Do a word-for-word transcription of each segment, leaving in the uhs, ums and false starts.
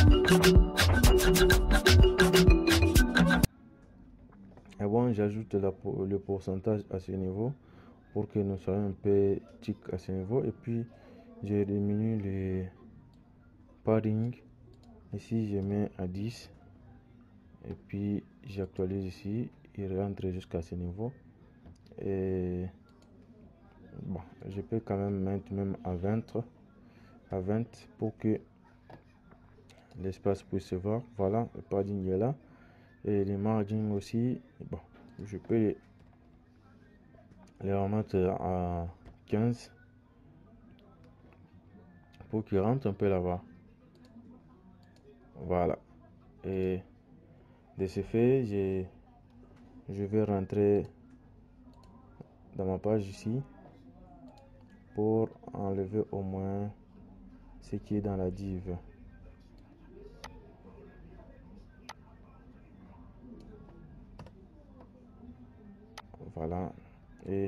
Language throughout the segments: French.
Et bon, j'ajoute le pourcentage à ce niveau pour que nous soyons un peu tic à ce niveau. Et puis, je diminue le padding. Ici, je mets à dix. Et puis, j'actualise ici. Il rentre jusqu'à ce niveau. Et bon, je peux quand même mettre même à vingt. À vingt pour que l'espace puisse se voir. Voilà, le padding est là. Et les margins aussi, bon, je peux les, les remettre à quinze pour qu'ils rentrent un peu là-bas. Voilà. Et de ce fait, j'ai, je vais rentrer dans ma page ici pour enlever au moins ce qui est dans la div. Voilà. Et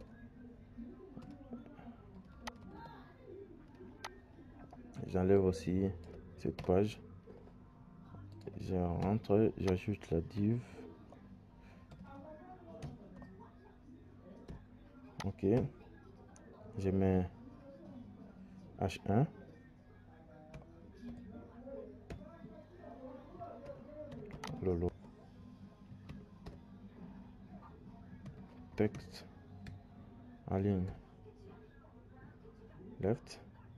j'enlève aussi cette page. Je rentre, j'ajoute la div. Ok. Je mets H un. Lolo. Texte en ligne left.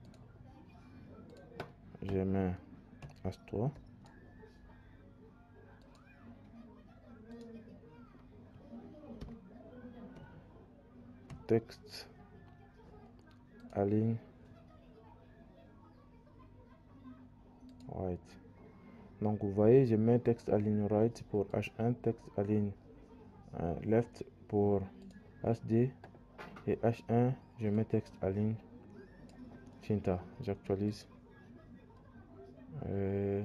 Je mets H trois. Texte à ligne right. Donc vous voyez, je mets texte à ligne right pour H un, texte à ligne euh, left pour H D et H un, je mets texte à ligne Cinta. J'actualise. Euh,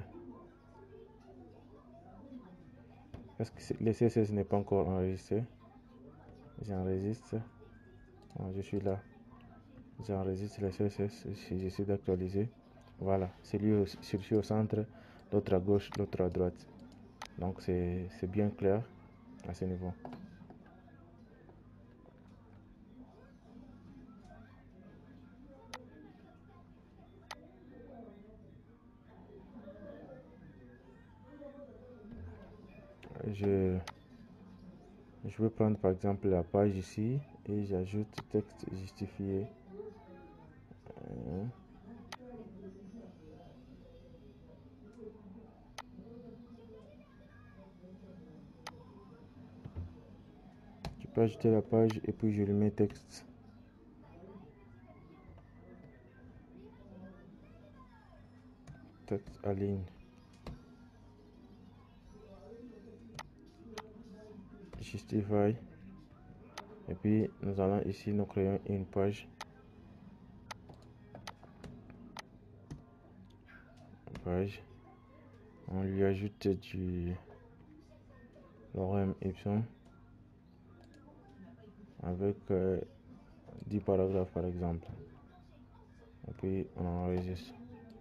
Est-ce que le C S S n'est pas encore enregistré? J'enregistre. Je suis là. J'enregistre le C S S. Si j'essaie d'actualiser. Voilà. Celui au centre, l'autre à gauche, l'autre à droite. Donc c'est bien clair à ce niveau. Je, je vais prendre par exemple la page ici et j'ajoute texte justifié. Euh, je peux ajouter la page et puis je lui mets texte. Texte à ligne. Justify. Et puis nous allons ici nous créer une page. Page. On lui ajoute du lorem ipsum avec euh, dix paragraphes par exemple. Et puis on enregistre.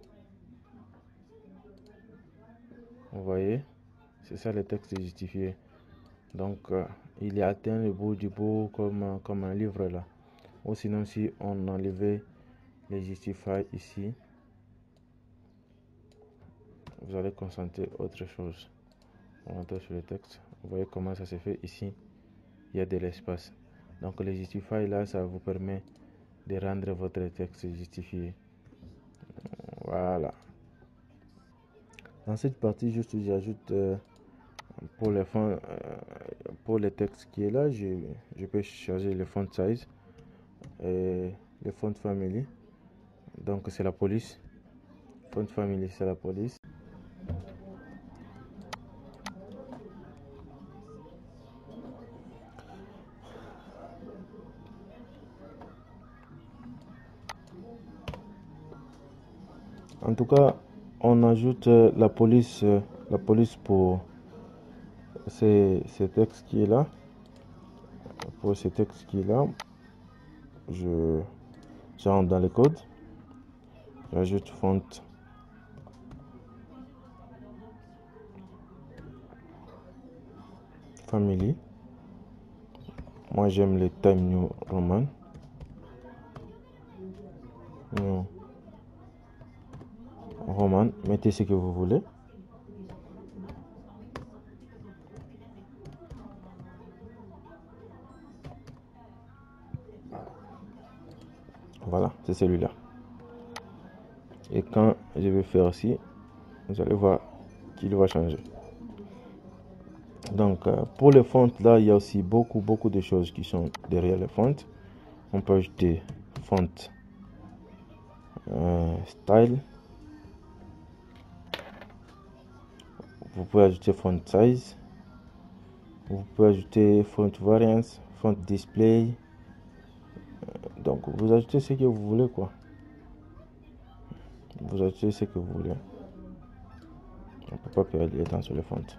Vous voyez, c'est ça le texte justifié. Donc euh, il est atteint le bout du bout comme, comme un livre là. Ou sinon si on enlevait les justify ici, vous allez constater autre chose. On rentre sur le texte. Vous voyez comment ça se fait ici. Il y a de l'espace. Donc les justify là, ça vous permet de rendre votre texte justifié. Voilà. Dans cette partie, juste j'ajoute euh, pour les fonds, euh, pour le texte qui est là, je, je peux changer le font size et le font family. Donc c'est la police. Font family, c'est la police. En tout cas, on ajoute euh, la police, euh, la police pour ces, ces textes qui est là. Pour ce texte qui est là, je j'entre dans le code, j'ajoute font Family. Moi j'aime les Time New Roman. New Roman. Mettez ce que vous voulez. Voilà, c'est celui-là. Et quand je vais faire aussi, vous allez voir qu'il va changer. Donc euh, pour les fonts là, il y a aussi beaucoup beaucoup de choses qui sont derrière les fonts. On peut ajouter font euh, style. Vous pouvez ajouter font size. Vous pouvez ajouter font variance, font display. Donc vous ajoutez ce que vous voulez quoi. Vous ajoutez ce que vous voulez. On ne peut pas perdre le temps sur les fonts.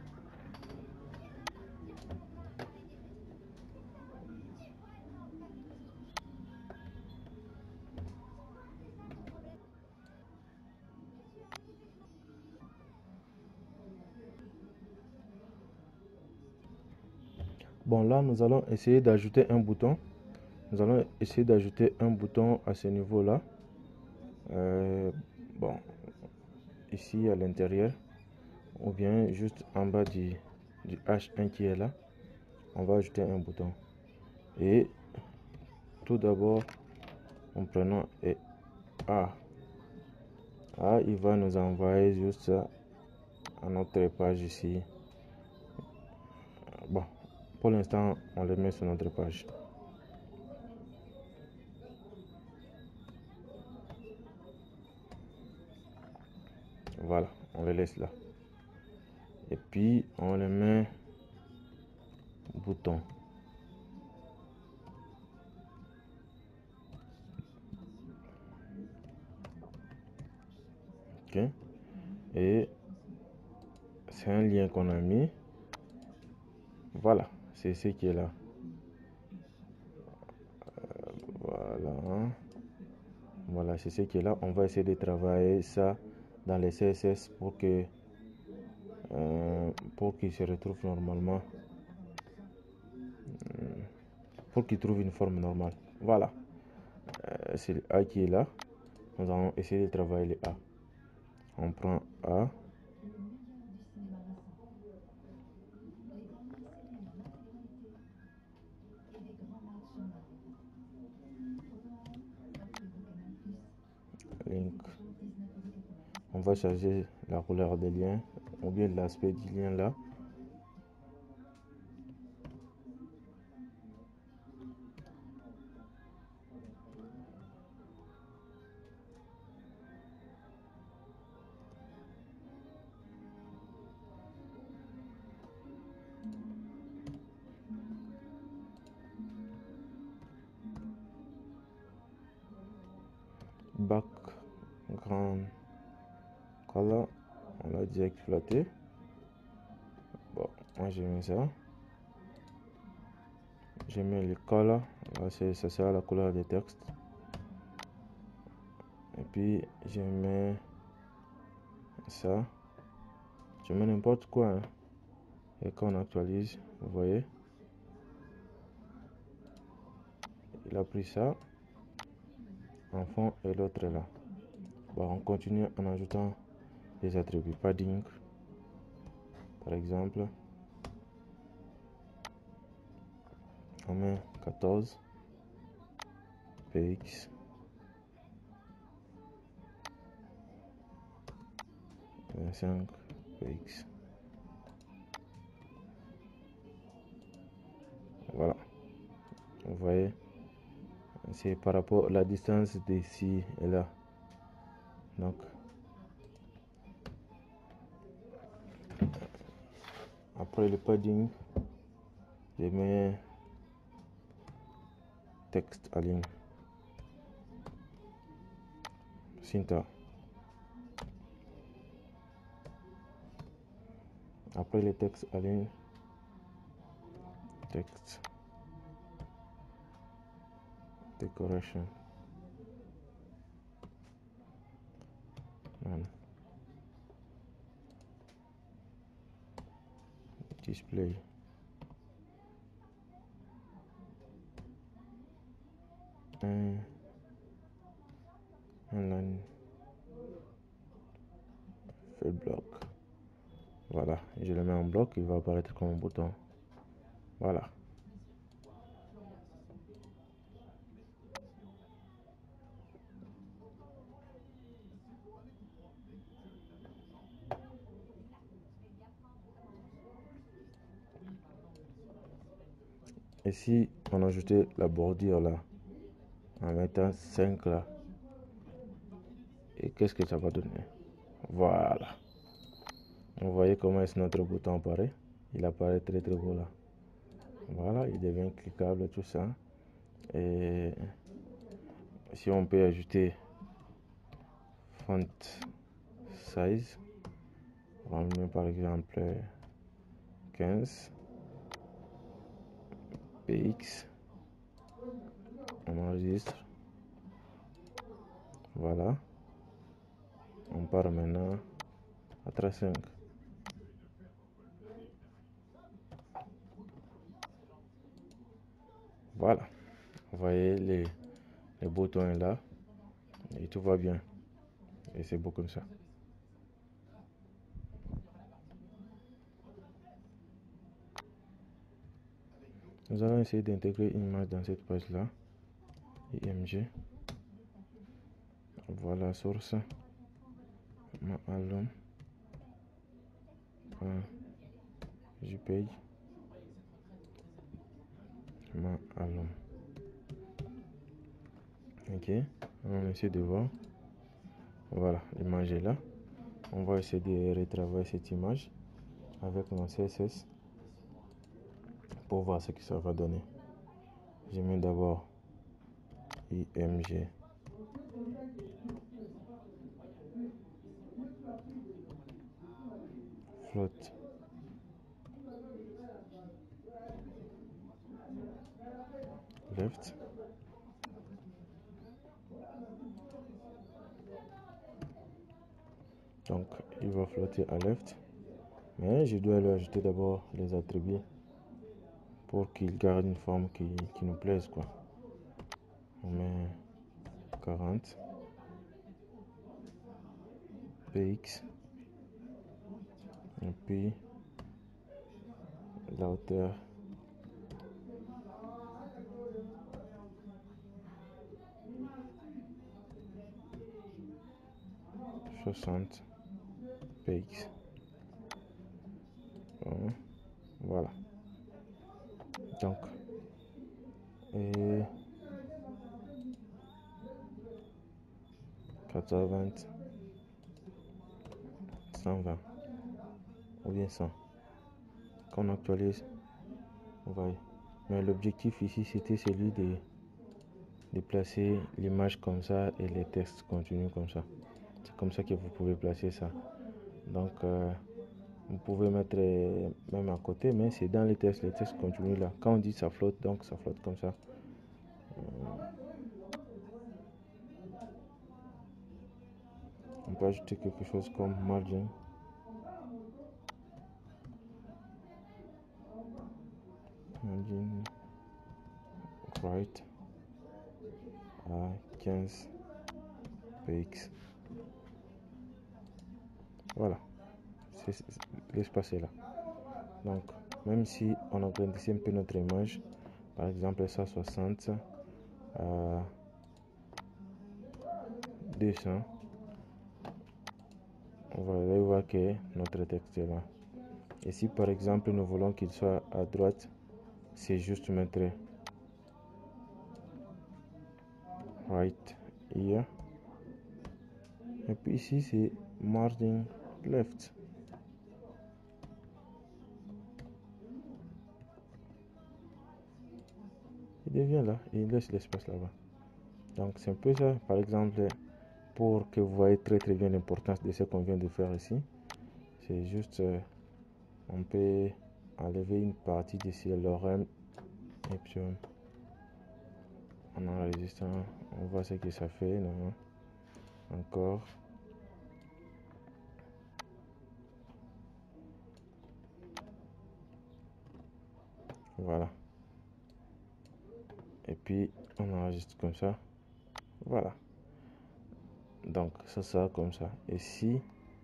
Bon là nous allons essayer d'ajouter un bouton. Nous allons essayer d'ajouter un bouton à ce niveau là. Euh, bon, ici à l'intérieur, ou bien juste en bas du, du H un qui est là, on va ajouter un bouton. Et tout d'abord, en prenant et A, A, il va nous envoyer juste à notre page ici. Bon, pour l'instant, on le met sur notre page. Voilà, on le laisse là. Et puis, on le met bouton. Ok. Et c'est un lien qu'on a mis. Voilà, c'est ce qui est là. Euh, voilà. Voilà, c'est ce qui est là. On va essayer de travailler ça dans les C S S pour que euh, pour qu'il se retrouve normalement. Pour qu'il trouve une forme normale. Voilà. Euh, c'est le A qui est là. Nous allons essayer de travailler le A. On prend A. Link. On va changer la couleur des liens ou bien l'aspect du lien là. Background color, on l'a déjà exploité. Bon, moi j'ai mis ça. J'ai mis le color, là c'est ça sera la couleur des textes. Et puis je mets ça. Je mets n'importe quoi. Hein. Et quand on actualise, vous voyez, il a pris ça en fond et l'autre est là. Bon, on continue en ajoutant des attributs padding, par exemple. On met quatorze P X. vingt-cinq P X. Voilà. Vous voyez, c'est par rapport à la distance d'ici et là. Donc, après le padding, je mets texte align. Syntax. Après le texte align, texte decoration. And display. un, un line fait bloc. Voilà, je le mets en bloc, il va apparaître comme un bouton. Voilà. Et si on ajoutait la bordure là, en mettant cinq là, et qu'est-ce que ça va donner? Voilà. Vous voyez comment est-ce notre bouton apparaît? Il apparaît très très beau là. Voilà, il devient cliquable tout ça. Et si on peut ajouter font size, on va mettre par exemple quinze, P X, on enregistre. Voilà, on part maintenant à trente-cinq. Voilà, vous voyez les, les boutons là et tout va bien. Et c'est beau comme ça. Nous allons essayer d'intégrer une image dans cette page là. I M G. Voilà, source. Maalum. JPEG. Maalum. Ok, on essaie de voir. Voilà, l'image est là. On va essayer de retravailler cette image avec mon C S S pour voir ce que ça va donner. Je mets d'abord I M G float left. Donc il va flotter à left, mais je dois lui ajouter d'abord les attributs pour qu'il garde une forme qui, qui nous plaise quoi. On met quarante P X et puis la hauteur soixante P X. Voilà. Donc et quatre-vingts, cent vingt ou bien cent. Quand on actualise, on va y. Mais l'objectif ici c'était celui de, de placer l'image comme ça et les textes continuent comme ça. C'est comme ça que vous pouvez placer ça. Donc euh, vous pouvez mettre euh, même à côté, mais c'est dans les textes, les textes continuent là. Quand on dit ça flotte, donc ça flotte comme ça. On peut ajouter quelque chose comme margin. Margin right à quinze P X. Voilà, c'est l'espace est là. Donc même si on agrandissait un peu notre image, par exemple cent soixante à deux cents, on va aller voir que notre texte est là. Et si par exemple nous voulons qu'il soit à droite, c'est juste mettre right here. Et puis ici c'est margin left. Il devient là et il laisse l'espace là-bas. Donc c'est un peu ça. Par exemple, pour que vous voyez très très bien l'importance de ce qu'on vient de faire ici, c'est juste euh, on peut enlever une partie de ce lorem et puis en enregistrant on voit ce que ça fait. Non? Encore voilà. et puis on enregistre comme ça. Voilà, donc ça sera comme ça. Et si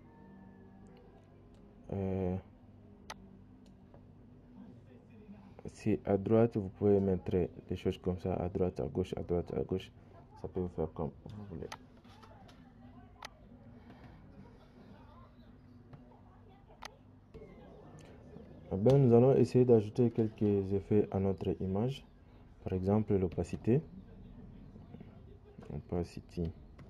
euh, si à droite vous pouvez mettre des choses comme ça, à droite, à gauche, à droite, à gauche, ça peut vous faire comme vous voulez. Ben, nous allons essayer d'ajouter quelques effets à notre image. Par exemple, l'opacité. Opacity.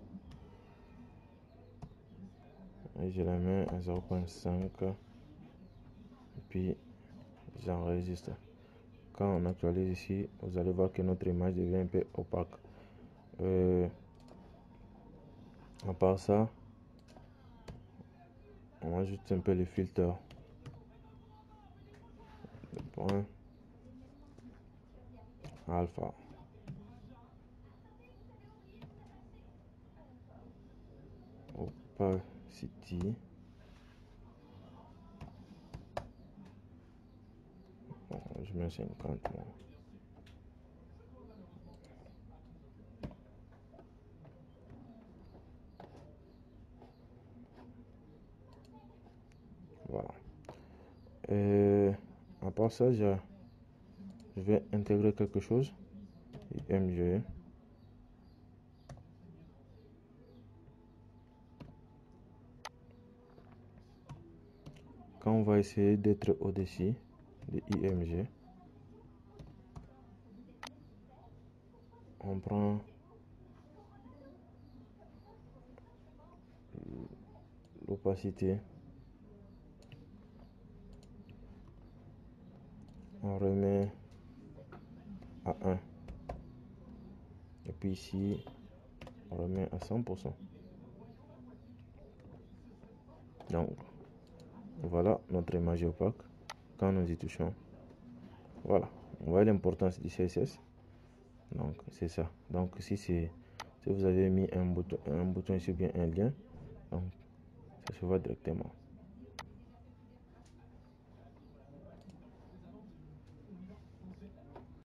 Et je la mets à zéro virgule cinq. Et puis j'enregistre. Quand on actualise ici, vous allez voir que notre image devient un peu opaque. Euh, à part ça, on ajoute un peu les filtres. Point alpha. Opacity. Bon, je mets cinquante. Bon. Voilà. Et à part ça, je, je vais intégrer quelque chose. I M G. Quand on va essayer d'être au-dessus de I M G, on prend l'opacité, on remet à un, et puis ici on remet à cent pour cent. Donc voilà notre image opaque. Quand nous y touchons, voilà, on voit l'importance du C S S. Donc c'est ça. Donc si c'est si vous avez mis un bouton un bouton ici, bien un lien, donc ça se voit directement.